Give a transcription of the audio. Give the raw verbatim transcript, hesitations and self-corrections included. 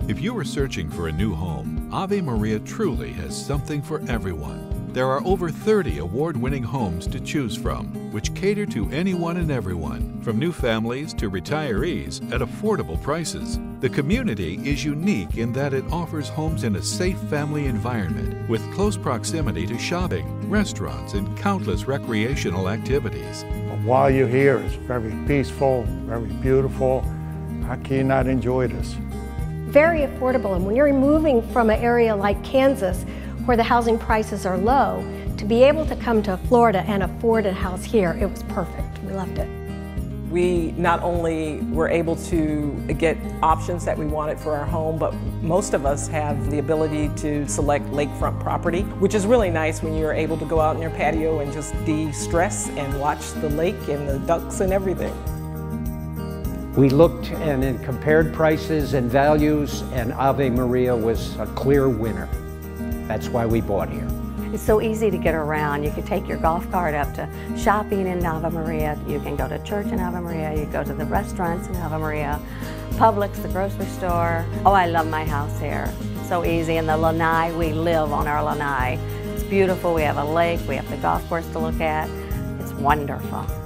If you are searching for a new home, Ave Maria truly has something for everyone. There are over thirty award-winning homes to choose from, which cater to anyone and everyone, from new families to retirees at affordable prices. The community is unique in that it offers homes in a safe family environment with close proximity to shopping, restaurants, and countless recreational activities. While you're here, it's very peaceful, very beautiful. How can you not enjoy this? Very affordable, and when you're moving from an area like Kansas where the housing prices are low, to be able to come to Florida and afford a house here, it was perfect. We loved it. We not only were able to get options that we wanted for our home, but most of us have the ability to select lakefront property, which is really nice when you're able to go out in your patio and just de-stress and watch the lake and the ducks and everything. We looked and then compared prices and values, and Ave Maria was a clear winner. That's why we bought here. It's so easy to get around. You can take your golf cart up to shopping in Ave Maria. You can go to church in Ave Maria. You go to the restaurants in Ave Maria. Publix, the grocery store. Oh, I love my house here. So easy. And the lanai, we live on our lanai. It's beautiful. We have a lake. We have the golf course to look at. It's wonderful.